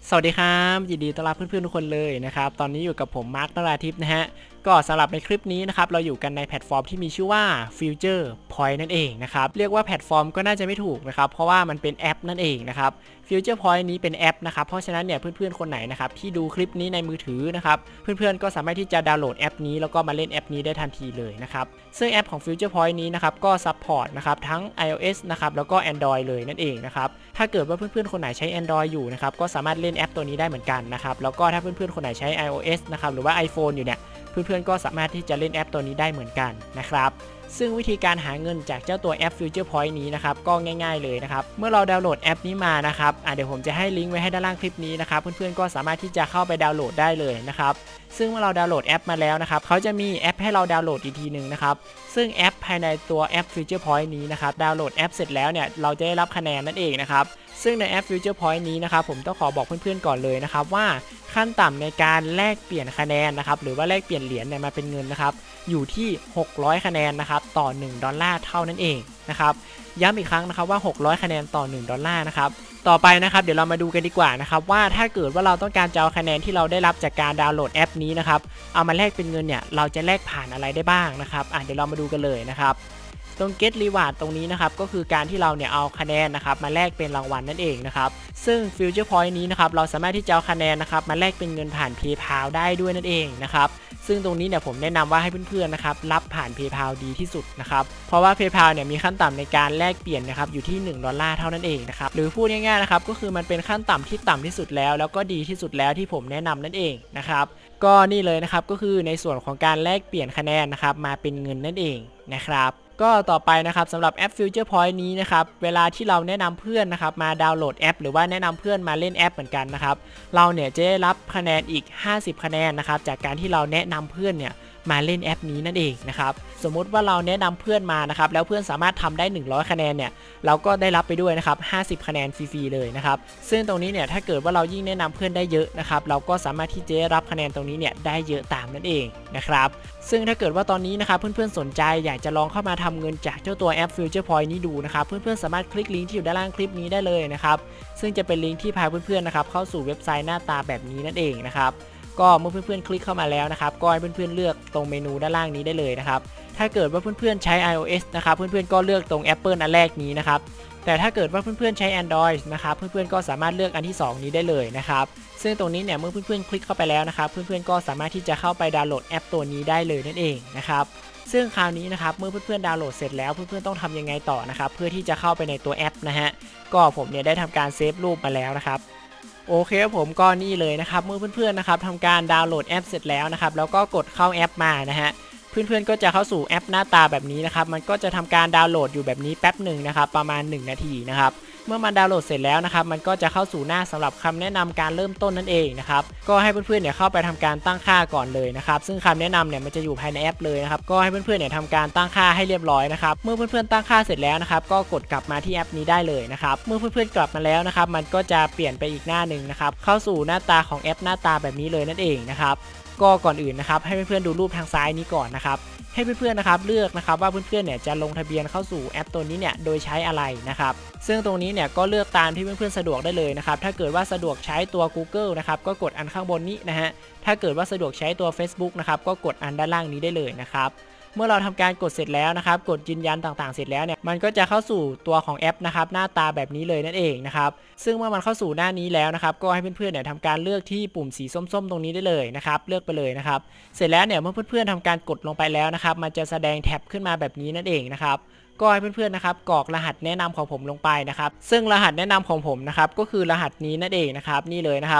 สวัสดีครับยินดีต้อนรับเพื่อนๆทุกคนเลยนะครับตอนนี้อยู่กับผมมาร์คนราธิปนะฮะก็สำหรับในคลิปนี้นะครับเราอยู่กันในแพลตฟอร์มที่มีชื่อว่า Future Point นั่นเองนะครับเรียกว่าแพลตฟอร์มก็น่าจะไม่ถูกนะครับเพราะว่ามันเป็นแอปนั่นเองนะครับ Future Point นี้เป็นแอปนะครับเพราะฉะนั้นเนี่ยเพื่อนๆคนไหนนะครับที่ดูคลิปนี้ในมือถือนะครับเพื่อนๆก็สามารถที่จะดาวน์โหลดแอปนี้แล้วก็มาเล่นแอปนี้ได้ทันทีเลยนะครับซึ่งแอปของ Future Point นี้นะครับก็ซัพพอร์ตนะครับทั้ง iOS นะครับแล้วก็ Android เลยนั่นเองนะครับถ้าเกิดว่าเพื่อนๆคนไหนใช้ Android อยู่นะครับก็สามารถเล่นแอปตัวนี้ได้เหมือนกันนะครับแล้วก็ถ้าเพื่อนๆคนไหนใช้ iOS นะครับหรือว่า iPhone อยู่เนี่ยเพื่อนๆก็สามารถที่จะเล่นแอปตัวนี้ได้เหมือนกันนะครับซึ่งวิธีการหาเงินจากเจ้าตัวแอป Future Point นี้นะครับก็ง่ายๆเลยนะครับเมื่อเราดาวน์โหลดแอปนี้มานะครับเดี๋ยวผมจะให้ลิงก์ไว้ให้ด้านล่างคลิปนี้นะครับเพื่อนๆก็สามารถที่จะเข้าไปดาวน์โหลดได้เลยนะครับซึ่งเมื่อเราดาวน์โหลดแอปมาแล้วนะครับเขาจะมีแอปให้เราดาวน์โหลดอีกทีนึงนะครับซึ่งแอปภายในตัวแอป Future Point นี้นะครับดาวน์โหลดแอปเสร็จแล้วเนี่ยเราจะได้รับคะแนนนั่นเองนะครับซึ่งในแอป Future Point นี้นะครับผมต้องขอบอกเพื่อนๆก่อนเลยนะครับว่าขั้นต่ำในการแลกเปลี่ยนคะแนนนะครับหรือว่าแลกเปลี่ยนเหรียญเนี่ยมาเป็นเงินนะครับอยู่ที่600คะแนนนะครับต่อ1ดอลลาร์เท่านั้นเองนะครับย้ำอีกครั้งนะครับว่า600คะแนนต่อ1ดอลลาร์นะครับต่อไปนะครับเดี๋ยวเรามาดูกันดีกว่านะครับว่าถ้าเกิดว่าเราต้องการจะเอาคะแนนที่เราได้รับจากการดาวน์โหลดแอปนี้นะครับเอามาแลกเป็นเงินเนี่ยเราจะแลกผ่านอะไรได้บ้างนะครับเดี๋ยวเรามาดูกันเลยนะครับตรง Get Reward ตรงนี้นะครับก็คือการที่เราเนี่ยเอาคะแนนนะครับมาแลกเป็นรางวัลนั่นเองนะครับซึ่ง Future Point นี้นะครับเราสามารถที่จะเอาคะแนนนะครับมาแลกเป็นเงินผ่าน PayPal ได้ด้วยนั่นเองนะครับซึ่งตรงนี้เนี่ยผมแนะนำว่าให้เพื่อนๆนะครับรับผ่าน PayPal ดีที่สุดนะครับเพราะว่า PayPal เนี่ยมีขั้นต่ำในการแลกเปลี่ยนนะครับอยู่ที่1ดอลลาร์เท่านั้นเองนะครับหรือพูดง่ายๆนะครับก็คือมันเป็นขั้นต่ำที่ต่ำที่สุดแล้วก็ดีที่สุดแล้วที่ผมแนะนำนั่นเองนะครับก็นี่เลยนะครับก็คือในส่วนของการแลกเปลี่ยนคะแนนนะครับมาเป็นเงินนั่นเองนะครับก็ต่อไปนะครับสำหรับแอป Future Point นี้นะครับเวลาที่เราแนะนำเพื่อนนะครับมาดาวน์โหลดแอปหรือว่าแนะนำเพื่อนมาเล่นแอปเหมือนกันนะครับเราเนี่ยจะได้รับคะแนนอีก50คะแนนนะครับจากการที่เราแนะนำเพื่อนเนี่ยมาเล่นแอปนี้นั่นเองนะครับสมมุติว่าเราแนะนำเพื่อนมานะครับแล้วเพื่อนสามารถทำได้100คะแนนเนี่ยเราก็ได้รับไปด้วยนะครับ50คะแนนฟรีๆเลยนะครับซึ่งตรงนี้เนี่ยถ้าเกิดว่าเรายิ่งแนะนำเพื่อนได้เยอะนะครับเราก็สามารถที่จะรับคะแนนตรงนี้เนี่ยได้เยอะตามนั่นเองนะครับซึ่งถ้าเกิดว่าตอนนี้นะครับเพื่อนๆสนใจอยากจะลองเข้ามาทำเงินจากเจ้าตัวแอป Future Point นี้ดูนะครับเพื่อนๆสามารถคลิกลิงก์ที่อยู่ด้านล่างคลิปนี้ได้เลยนะครับซึ่งจะเป็นลิงก์ที่พาเพื่อนๆนะครับเข้าสู่เว็บไซต์หน้าตาแบบนี้นั่นเองนะครับก็เมื่อเพื่อนๆคลิกเข้ามาแล้วนะครับก็ให้เพื่อนๆเลือกตรงเมนูด้านล่างนี้ได้เลยนะครับถ้าเกิดว่าเพื่อนๆใช้ iOS นะครับเพื่อนๆก็เลือกตรง Apple อันแรกนี้นะครับแต่ถ้าเกิดว่าเพื่อนๆใช้ Android นะครับเพื่อนๆก็สามารถเลือกอันที่2นี้ได้เลยนะครับซึ่งตรงนี้เนี่ยเมื่อเพื่อนๆคลิกเข้าไปแล้วนะครับเพื่อนๆก็สามารถที่จะเข้าไปดาวน์โหลดแอปตัวนี้ได้เลยนั่นเองนะครับซึ่งคราวนี้นะครับเมื่อเพื่อนๆดาวน์โหลดเสร็จแล้วเพื่อนๆต้องทำยังไงต่อนะครับเพื่อที่จะเข้าไปในตัวแอปนะฮะก็ผมเนี่ยได้ทำการเซฟรูปมาแล้วนะครับโอเคผมก็นี่เลยนะครับเมื่อเพื่อนๆนะครับทำการดาวน์โหลดแอปเสร็จแล้วนะครับแล้วก็กดเข้าแอปมานะฮะเพื่อนๆก็จะเข้าสู่แอปหน้าตาแบบนี้นะครับมันก็จะทำการดาวน์โหลดอยู่แบบนี้แป๊บหนึ่งนะครับประมาณ1นาทีนะครับเมื่อมันดาวน์โหลดเสร็จแล้วนะครับมันก็จะเข้าสู่หน้าสำหรับคำแนะนำการเริ่มต้นนั่นเองนะครับก็ให้เพื่อนๆเนี่ยเข้าไปทำการตั้งค่าก่อนเลยนะครับซึ่งคำแนะนำเนี่ยมันจะอยู่ภายในแอปเลยนะครับก็ให้เพื่อนๆเนี่ยทำการตั้งค่าให้เรียบร้อยนะครับเมื่อเพื่อนๆตั้งค่าเสร็จแล้วนะครับก็กดกลับมาที่แอปนี้ได้เลยนะครับเมื่อเพื่อนๆกลับมาแล้วนะครับมันก็จะเปลี่ยนไปอีกหน้าหนึ่งนะครับเข้าสู่หน้าตาของแอปหน้าตาแบบนี้เลยนั่นเองนะครับก็ก่อนอื่นนะครับให้เพื่อนๆดูรูปทางซ้ายนี้ก่อนนะครับให้เพื่อนๆนะครับเลือกนะครับว่าเพื่อนๆเนี่ยจะลงทะเบียนเข้าสู่แอปตัวนี้เนี่ยโดยใช้อะไรนะครับซึ่งตรงนี้เนี่ยก็เลือกตามที่เพื่อนๆสะดวกได้เลยนะครับถ้าเกิดว่าสะดวกใช้ตัว Google นะครับก็กดอันข้างบนนี้นะฮะถ้าเกิดว่าสะดวกใช้ตัว Facebook นะครับก็กดอันด้านล่างนี้ได้เลยนะครับเมื่อเราทำการกดเสร็จแล้วนะครับกดยืนยันต่างๆเสร็จแล้วเนี่ยมันก็จะเข้าสู่ตัวของแอปนะครับหน้าตาแบบนี้เลยนั่นเองนะครับซึ่งเมื่อมันเข้าสู่หน้านี้แล้วนะครับก็ให้เพื่อนๆเนี่ยทำการเลือกที่ปุ่มสีส้มๆตรงนี้ได้เลยนะครับเลือกไปเลยนะครับเสร็จแล้วเนี่ยเมื่อเพื่อนๆทำการกดลงไปแล้วนะครับมันจะแสดงแท็บขึ้นมาแบบนี้นั่นเองนะครับก็ให้เพื่อนๆนะครับกรอกรหัสแนะนำของผมลงไปนะครับซึ่งรหัสแนะนำของผมนะครับก็คือรหัสนี้นั่นเองนะครับนี่เลยนะครับ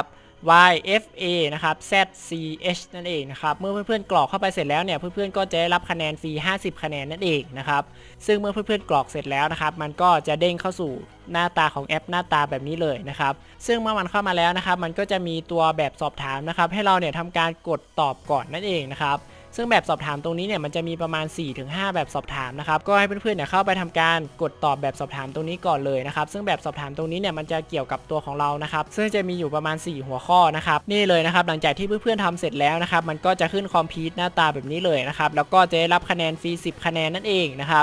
YFA นะครับ ZCH นั่นเองนะครับเมื่อเพื่อนๆกรอกเข้าไปเสร็จแล้วเนี่ยเพื่อนๆก็จะได้รับคะแนนฟรี50คะแนนนั่นเองนะครับซึ่งเมื่อเพื่อนๆกรอกเสร็จแล้วนะครับมันก็จะเด้งเข้าสู่หน้าตาของแอปหน้าตาแบบนี้เลยนะครับซึ่งเมื่อมันเข้ามาแล้วนะครับมันก็จะมีตัวแบบสอบถามนะครับให้เราเนี่ยทำการกดตอบก่อนนั่นเองนะครับซึ่งแบบสอบถามตรงนี้เนี่ยมันจะมีประมาณ 4-5 แบบสอบถามนะครับก็ให้เพื่อนๆเนี่ยเข้าไปทำการกดตอบแบบสอบถามตรงนี้ก่อนเลยนะครับซึ่งแบบสอบถามตรงนี้เนี่ยมันจะเกี่ยวกับตัวของเรานะครับซึ่งจะมีอยู่ประมาณ4หัวข้อนะครับนี่เลยนะครับหลังจากที่เพื่อนๆทำเสร็จแล้วนะครับมันก็จะขึ้นคอมพิวต์หน้าตาแบบนี้เลยนะครับแล้วก็จะได้รับคะแนนฟรี10คะแนนนั่นเองนะครับ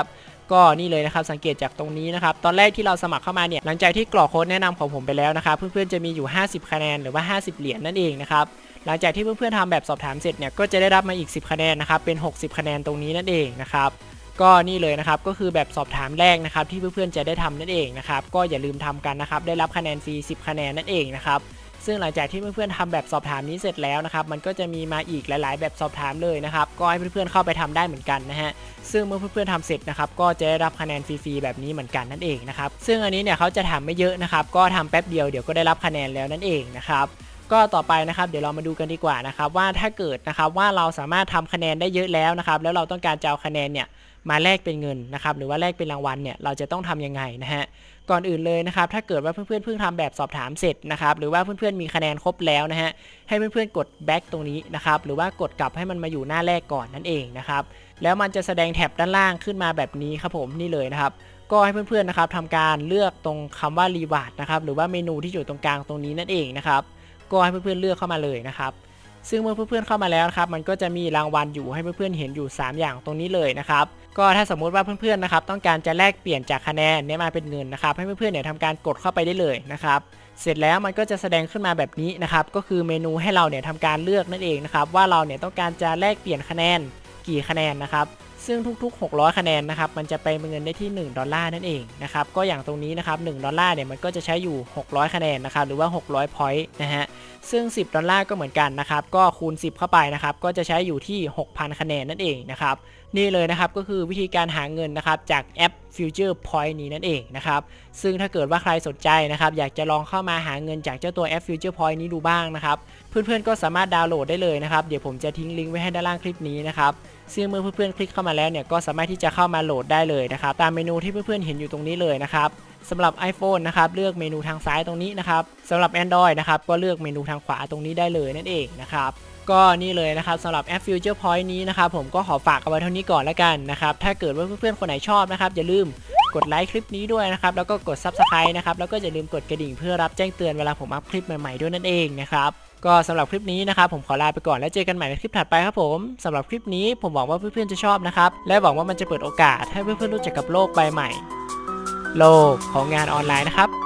ก็นี่เลยนะครับสังเกตจากตรงนี้นะครับตอนแรกที่เราสมัครเข้ามาเนี่ยหลังจากที่กรอกโค้ดแนะนำของผมไปแล้วนะครับเพื่อนๆจะมีอยู่50คะแนนหรือว่า50เหรียญนั่นเองนะครับหลังจากที่เพื่อนๆทำแบบสอบถามเสร็จเนี่ยก็จะได้รับมาอีก10คะแนนนะครับเป็น60คะแนนตรงนี้นั่นเองนะครับก็นี่เลยนะครับก็คือแบบสอบถามแรกนะครับที่เพื่อนๆจะได้ทำนั่นเองนะครับก็อย่าลืมทำกันนะครับได้รับคะแนนฟรี10คะแนนนั่นเองนะครับซึ่งหลังจากที่เพื่อนๆทำแบบสอบถามนี้เสร็จแล้วนะครับมันก็จะมีมาอีกหลายๆแบบสอบถามเลยนะครับก็ให้เพื่อนๆเข้าไปทำได้เหมือนกันนะฮะซึ่งเมื่อเพื่อนๆทำเสร็จนะครับก็จะได้รับคะแนนฟรีๆแบบนี้เหมือนกันนั่นเองนะครับซึ่งอันนี้เนี่ยเขาจะถามไม่เยอะนะครับก็ทำแป๊บเดียวเดี๋ยวก็ได้รับคะแนนแล้วนั่นเองนะครับก็ต่อไปนะครับเดี๋ยวเรามาดูกันดีกว่านะครับว่าถ้าเกิดนะครับว่าเราสามารถทำคะแนนได้เยอะแล้วนะครับแล้วเราต้องการจะเอาคะแนนเนี่ยมาแลกเป็นเงินนะครับหรือว่าแลกเป็นรางวัลเนี่ยเราจะต้องทำยังไงนะฮะก่อนอื่นเลยนะครับถ้าเกิดว่าเพื่อนๆเพิ่งทำแบบสอบถามเสร็จนะครับหรือว่าเพื่อนๆมีคะแนนครบแล้วนะฮะให้เพื่อนๆกด back ตรงนี้นะครับหรือว่ากดกลับให้มันมาอยู่หน้าแรกก่อนนั่นเองนะครับแล้วมันจะแสดงแท็บด้านล่างขึ้นมาแบบนี้ครับผมนี่เลยนะครับก็ให้เพื่อนๆนะครับทำการเลือกตรงคำว่า reward นะครับหรือว่าเมนูที่อยู่ตรงกลางตรงนี้นั่นเองนะครับก็ให้เพื่อนๆเลือกเข้ามาเลยนะครับซึ่งเมื่อเพื่อนๆเข้ามาแล้วนะครับมันก็จะมีรางวัลอยู่ให้เพื่อนๆเห็นอยู่3อย่างตรงนี้เลยนะครับก็ถ้าสมมุติว่าเพื่อนๆนะครับต้องการจะแลกเปลี่ยนจากคะแนนเนี่ยมาเป็นเงินนะครับให้เพื่อนๆเนี่ยทำการกดเข้าไปได้เลยนะครับเสร็จแล้วมันก็จะแสดงขึ้นมาแบบนี้นะครับก็คือเมนูให้เราเนี่ยทำการเลือกนั่นเองนะครับว่าเราเนี่ยต้องการจะแลกเปลี่ยนคะแนนกี่คะแนนนะครับซึ่งทุกๆ600คะแนนนะครับมันจะไปเป็นเงินได้ที่$1นั่นเองนะครับก็อย่างตรงนี้นะครับ$เนี่ยมันก็จะใช้อยู่600คะแนนนะครับหรือว่า600 point นะฮะซึ่ง$10ก็เหมือนกันนะครับก็คูณ10เข้าไปนะครับก็จะใช้อยู่ที่ 6,000 คะแนนนั่นเองนะครับนี่เลยนะครับก็คือวิธีการหาเงินนะครับจากแอป Future Point นี้นั่นเองนะครับซึ่งถ้าเกิดว่าใครสนใจนะครับอยากจะลองเข้ามาหาเงินจากเจ้าตัวแอป Future Point นี้ดูบ้างนะครับเพื่อนๆก็สามารถดาวน์โหลดได้เลยนะครับเดี๋ยวผมจะทิ้งลิงก์ไว้ให้ด้านล่างคลิปนี้นะครับซึ่งเมื่อเพื่อนๆคลิกเข้ามาแล้วเนี่ยก็สามารถที่จะเข้ามาโหลดได้เลยนะครับตามเมนูที่เพื่อนๆเห็นอยู่ตรงนี้เลยนะครับสำหรับ iPhone นะครับเลือกเมนูทางซ้ายตรงนี้นะครับสำหรับ Android นะครับก็เลือกเมนูทางขวาตรงนี้ได้เลยนั่นเองนะครับก็นี่เลยนะครับสำหรับแอป Future Point นี้นะครับผมก็ขอฝากเอาไว้เท่านี้ก่อนแล้วกันนะครับถ้าเกิดว่าเพื่อนๆคนไหนชอบนะครับอย่าลืมกดไลค์คลิปนี้ด้วยนะครับแล้วก็กด Subscribe นะครับแล้วก็อย่าลืมกดกระดิ่งเพื่อรับแจ้งเตือนเวลาผมอัพคลิปใหม่ๆด้วยนั่นเองนะครับก็สำหรับคลิปนี้นะครับผมขอลาไปก่อนแล้วเจอกันใหม่ในคลิปถัดไปครับผมสำหรับคลิปนี้ผมหวังว่าเพื่อนๆจะชอบนะครับและหวังว่ามันจะเปิดโอกาสให้เพื่อนๆรู้จักกับโลกใบใหม่โลกของงานออนไลน์นะครับ